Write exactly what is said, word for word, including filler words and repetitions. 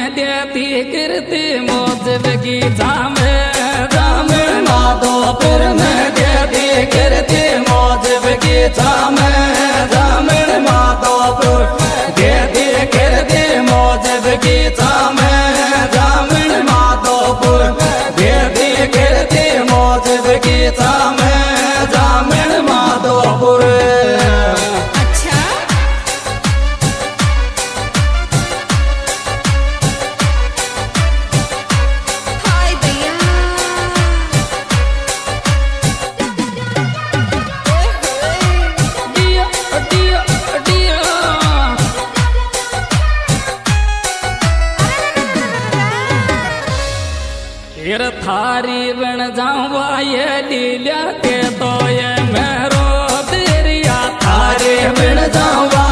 देती कीर्ति मौज बगीचा में जामन माधोपुर में देती कीर्ति मौज बगीचा में जामन माधोपुर देती कीर्ति मौज बगीचा में जामन माधोपुर देती कीर्ति मौज बगीचा में जामन माधोपुर। थारी बन जाऊँ ये लीला के तो ये मेरो तेरिया थारी बन जाऊँ